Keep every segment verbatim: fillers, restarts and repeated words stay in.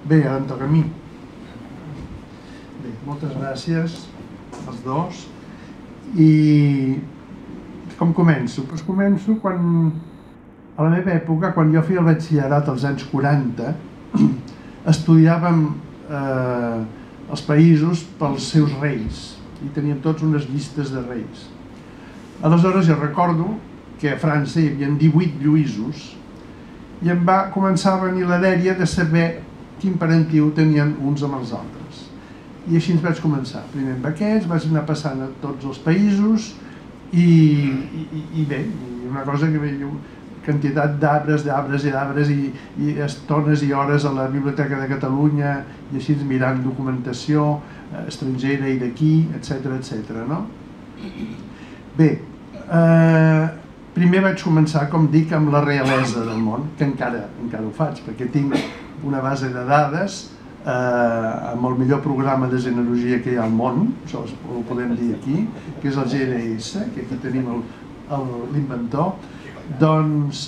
Bé, ara em toca a mi. Bé, moltes gràcies als dos. I com començo? Doncs començo quan, a la meva època, quan jo feia el batxillerat als anys quaranta, estudiàvem eh, els països pels seus reis i teníem tots unes llistes de reis. Aleshores jo recordo que a França hi havia divuit Lluïsos i em va començar a venir la dèria de saber quin parentiu tenien uns amb els altres. I així ens vaig començar. Primer amb aquests, vaig anar passant a tots els països i, i, i bé, una cosa que veia quantitat d'arbres, d'arbres i d'arbres i, i estones i hores a la Biblioteca de Catalunya i així mirant documentació estrangera i d'aquí, etcètera, etcètera, no? Bé, eh, primer vaig començar, com dic, amb la realesa del món, que encara, encara ho faig, perquè tinc una base de dades eh, amb el millor programa de genealogia que hi ha al món, això ho podem dir aquí, que és el G N S, que aquí tenim l'inventor. Doncs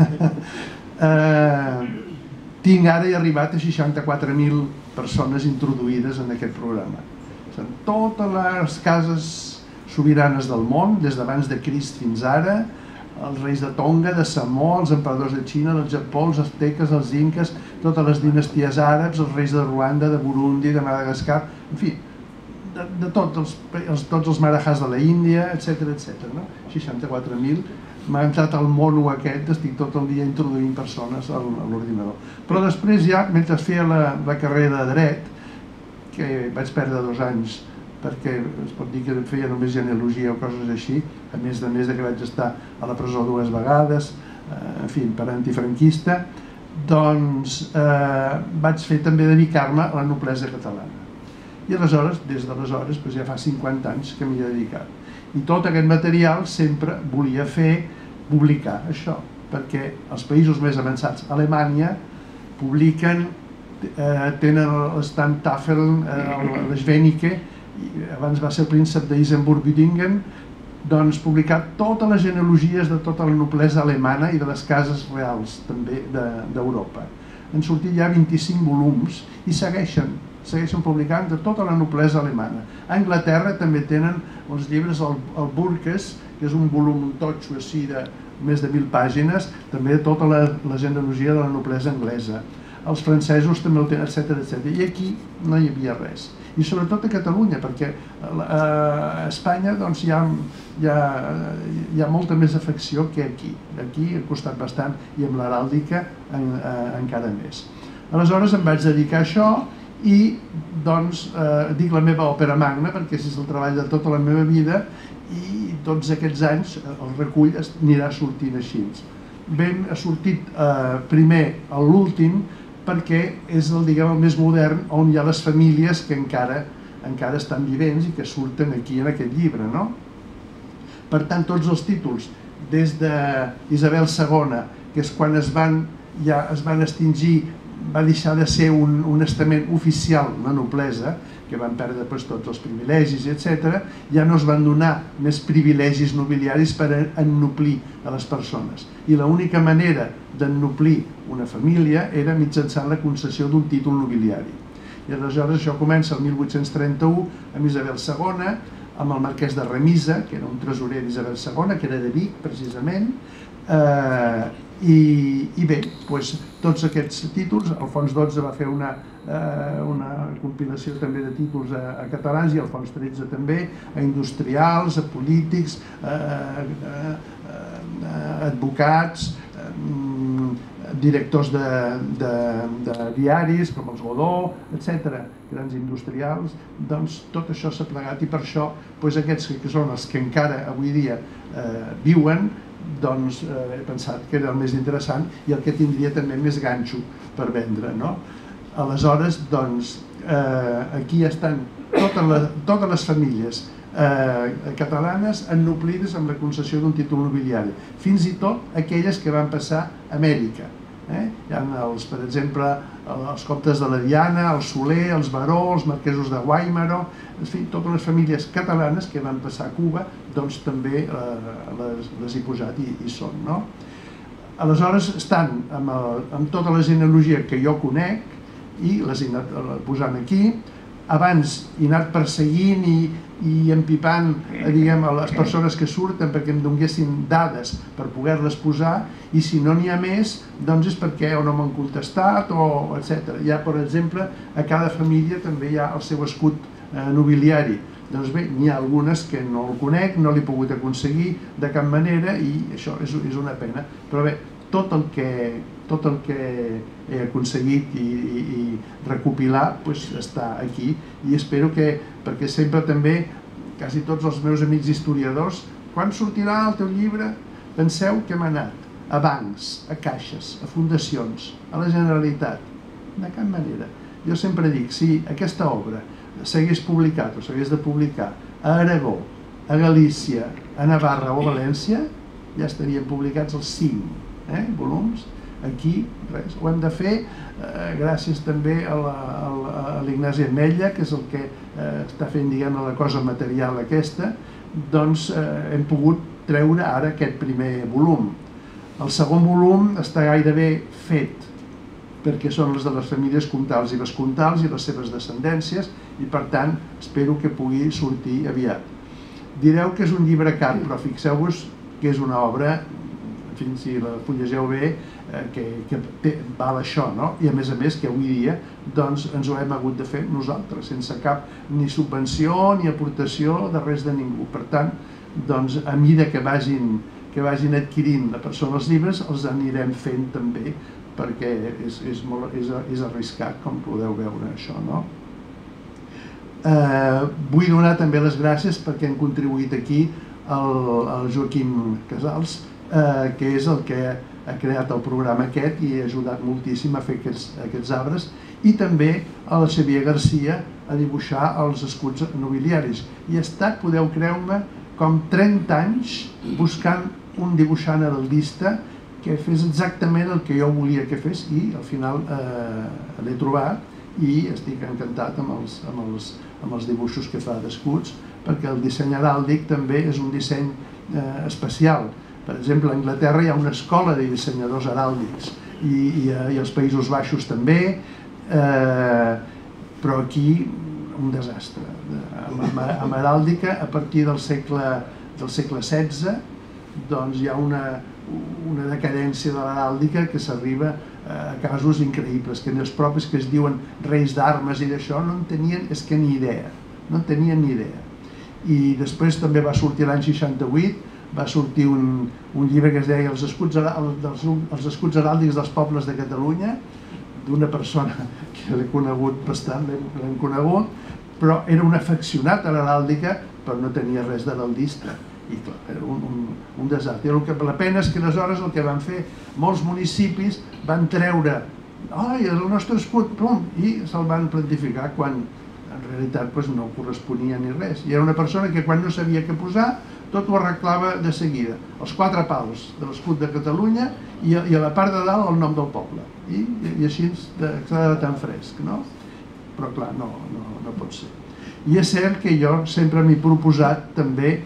eh, tinc ara he arribat a seixanta-quatre mil persones introduïdes en aquest programa. Són totes les cases sobiranes del món, des d'abans de Crist fins ara, els reis de Tonga, de Samoa, els emperadors de Xina, del Japó, els azteques, els inques, totes les dinasties àrabs, els reis de Ruanda, de Burundi, de Madagascar, en fi, de, de tots, els, els, tots els marahas de la Índia, etcètera, etcètera, no? seixanta-quatre mil. M'ha entrat al mono aquest, estic tot el dia introduint persones a l'ordinador. Però després ja, mentre feia la, la carrera de dret, que vaig perdre dos anys, perquè es pot dir que feia només genealogia o coses així, a més de més de que vaig estar a la presó dues vegades, eh, en fi, per antifranquista, doncs eh, vaig fer també dedicar-me a la noblesa catalana. I aleshores, des d'aleshores, doncs ja fa cinquanta anys que m'hi he dedicat. I tot aquest material sempre volia fer publicar això, perquè els països més avançats, Alemanya, publiquen, eh, tenen l'estat Tafel, eh, l'Schwenike, abans va ser el príncep d'Eisenburg-Büdingen, doncs publicar totes les genealogies de tota la noblesa alemana i de les cases reals també d'Europa. Han sortit ja vint-i-cinc volums i segueixen, segueixen publicant de tota la noblesa alemana. A Anglaterra també tenen els llibres, el, el Burkes, que és un volum, un totxo així de més de mil pàgines, també de tota la, la genealogia de la noblesa anglesa. Els francesos també el tenen, etcètera, etcètera. I aquí no hi havia res. I sobretot a Catalunya, perquè a Espanya doncs, hi, ha, hi, ha, hi ha molta més afecció que aquí. Aquí ha costat bastant i amb l'heràldica en, eh, encara més. Aleshores em vaig dedicar a això i doncs eh, dic la meva òpera magna perquè és el treball de tota la meva vida i tots aquests anys el recull anirà sortint així. Ben ha sortit eh, primer a l'últim perquè és el, diguem, el més modern on hi ha les famílies que encara, encara estan vivents i que surten aquí en aquest llibre, no? Per tant, tots els títols, des d'Isabel segona, que és quan es van, ja es van extingir, va deixar de ser un, un estament oficial, la noblesa, que van perdre doncs, tots els privilegis, etcètera, ja no es van donar més privilegis nobiliaris per ennoblir a les persones. I l'única manera d'ennoblir una família era mitjançant la concessió d'un títol nobiliari. I aleshores això comença el mil vuit-cents trenta-u amb Isabel segona, amb el marquès de Remisa, que era un tresorer d'Isabel segona, que era de Vic, precisament, eh, i, i bé, doncs, tots aquests títols, Alfons dotze va fer una, eh, una compilació també de títols a, a catalans i Alfons tretze també, a industrials, a polítics, a, a, a, a advocats, a, directors de, de, de diaris com els Godó, etcètera, grans industrials, doncs tot això s'ha plegat i per això doncs, aquests que són els que encara avui dia eh, viuen, doncs eh, he pensat que era el més interessant i el que tindria també més ganxo per vendre, no? Aleshores, doncs, eh, aquí estan totes les, totes les famílies eh, catalanes ennoblides amb la concessió d'un títol nobiliari, fins i tot aquelles que van passar a Amèrica. Eh? Hi ha, els, per exemple, els comtes de la Diana, el Soler, els Baró, els marquesos de Guaimaro, en fi, totes les famílies catalanes que van passar a Cuba, doncs també eh, les, les he posat i hi són, no? Aleshores estan amb, el, amb tota la genealogia que jo conec i les he anat posant aquí. Abans he anat perseguint i, i empipant diguem, a les persones que surten perquè em donguessin dades per poder-les posar, i si no n'hi ha més doncs és perquè o no m'han contestat o etcètera. Hi ha, per exemple, a cada família també hi ha el seu escut eh, nobiliari. Doncs bé, n'hi ha algunes que no el conec, no l'he pogut aconseguir de cap manera i això és, és una pena. Però bé, tot el que, tot el que he aconseguit i, i, i recopilar pues, està aquí, i espero que, perquè sempre també, quasi tots els meus amics historiadors, quan sortirà el teu llibre, penseu que hem anat a bancs, a caixes, a fundacions, a la Generalitat, de cap manera. Jo sempre dic, si aquesta obra s'hagués publicat o s'hagués de publicar a Aragó, a Galícia, a Navarra o a València, ja estarien publicats els cinc eh, volums. Aquí, res, ho hem de fer eh, gràcies també a l'Ignasi Ametlla, que és el que eh, està fent, diguem, la cosa material aquesta, doncs eh, hem pogut treure ara aquest primer volum. El segon volum està gairebé fet, perquè són les de les famílies comtals i vescomtals i les seves descendències, i per tant espero que pugui sortir aviat. Direu que és un llibre car, però fixeu-vos que és una obra, en fi, si la fullegeu bé, que, que té, val això, no? I a més a més que avui dia doncs, ens ho hem hagut de fer nosaltres, sense cap ni subvenció ni aportació de res de ningú. Per tant, doncs, a mida que vagin, que vagin adquirint la persona els llibres, els anirem fent també, perquè és, és, molt, és, és arriscat, com podeu veure això, no? Eh, vull donar també les gràcies perquè han contribuït aquí el, el Joaquim Casals, eh, que és el que ha creat el programa aquest i ha ajudat moltíssim a fer aquests, aquests arbres, i també a la Xavier Garcia a dibuixar els escuts nobiliaris. I he estat, podeu creu-me, com trenta anys buscant un dibuixant heraldista que fes exactament el que jo volia que fes, i al final eh, l'he trobat i estic encantat amb els, amb els, amb els dibuixos que fa d'escuts, perquè el disseny heràldic també és un disseny eh, especial. Per exemple, a Anglaterra hi ha una escola de dissenyadors heràldics i, i, i als Països Baixos també, eh, però aquí un desastre. Amb, amb heràldica, a partir del segle, del segle setze, doncs hi ha una, una decadència de l'heràldica que s'arriba a casos increïbles, que els propis que es diuen reis d'armes i d'això no en tenien, és que ni idea, no en tenien ni idea. I després també va sortir l'any seixanta-vuit, va sortir un, un llibre que es deia Els escuts, els, els escuts heràldics dels pobles de Catalunya, d'una persona que l'he conegut bastant, l'hem conegut, però era un afeccionat a l'heràldica, però no tenia res d'heraldista. I clar, era un, un, un desastre. El que, la pena és que aleshores el que van fer molts municipis van treure ai, el nostre escut, plom, i se'l van plantificar quan en realitat pues, no corresponia ni res. I era una persona que quan no sabia què posar, tot ho arreglava de seguida. Els quatre pals de l'escut de Catalunya i a, i a la part de dalt el nom del poble. I, i així quedava tan fresc, no? Però clar, no, no, no pot ser. I és cert que jo sempre m'he proposat també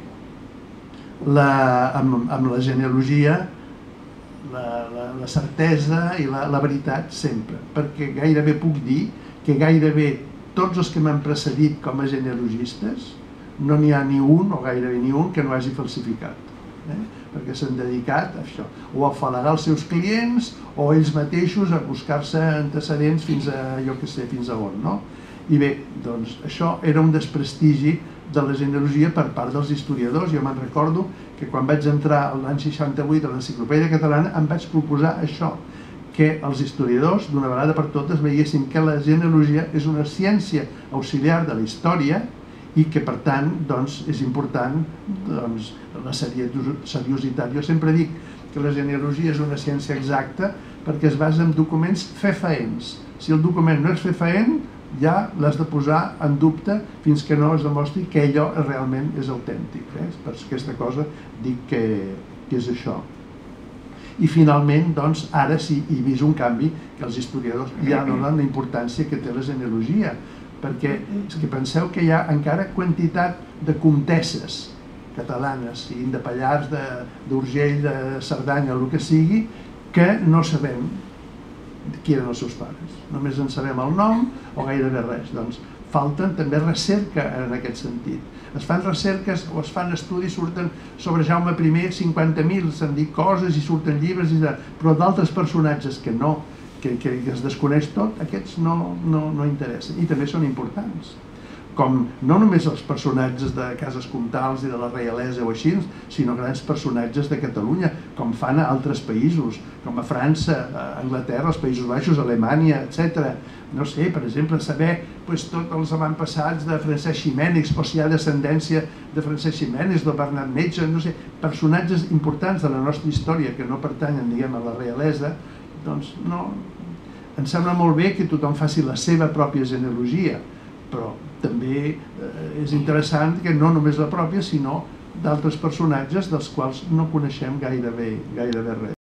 la, amb, amb la genealogia la, la, la certesa i la, la veritat sempre, perquè gairebé puc dir que gairebé tots els que m'han precedit com a genealogistes no n'hi ha ni un, o gairebé ni un, que no hagi falsificat, eh? Perquè s'han dedicat a això, o a afalagar els seus clients, o ells mateixos a buscar-se antecedents fins a, jo què sé, fins a on, no? I bé, doncs, això era un desprestigi de la genealogia per part dels historiadors. Jo me'n recordo que quan vaig entrar l'any seixanta-vuit a l'Enciclopèdia Catalana em vaig proposar això, que els historiadors, d'una vegada per totes, veiessin que la genealogia és una ciència auxiliar de la història i que, per tant, doncs, és important doncs, la seriositat. Jo sempre dic que la genealogia és una ciència exacta perquè es basa en documents fefaents. Si el document no és fefaent, ja l'has de posar en dubte fins que no es demostri que allò realment és autèntic. Eh? Per aquesta cosa dic que, que és això. I finalment, doncs, ara sí he vist un canvi que els historiadors ja donen la importància que té la genealogia, perquè és que penseu que hi ha encara quantitat de comtesses catalanes, siguin de Pallars, d'Urgell, de Cerdanya, el que sigui, que no sabem qui eren els seus pares. Només en sabem el nom o gairebé res. Doncs falten també recerca en aquest sentit. Es fan recerques o es fan estudis, surten sobre Jaume primer, cinquanta mil, se'n dic coses i surten llibres, però d'altres personatges que no, que, que es desconeix tot, aquests no, no, no interessen i també són importants. Com no només els personatges de cases comtals i de la reialesa o així, sinó grans personatges de Catalunya, com fan a altres països, com a França, a Anglaterra, els Països Baixos, Alemanya, etcètera. No sé, per exemple, saber doncs, tots els avantpassats de Francesc Ximenes, o si hi ha descendència de Francesc Ximenes, de Bernat Metge, no sé, personatges importants de la nostra història que no pertanyen, diguem, a la realesa, doncs no... Em sembla molt bé que tothom faci la seva pròpia genealogia, però també és interessant que no només la pròpia, sinó d'altres personatges dels quals no coneixem gairebé, gairebé res.